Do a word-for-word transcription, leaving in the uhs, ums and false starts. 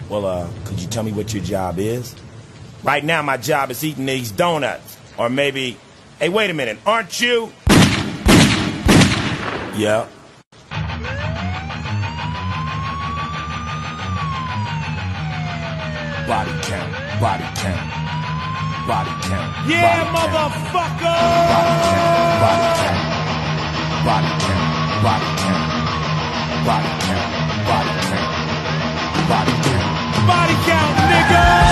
Well, uh, could you tell me what your job is? Right now, my job is eating these donuts. Or maybe, hey, wait a minute, aren't you? Yeah. Body count, body count, body count. Yeah, body motherfucker! Count. Body count, body count, body count, body count, body count, body count, body count. Body count, nigga!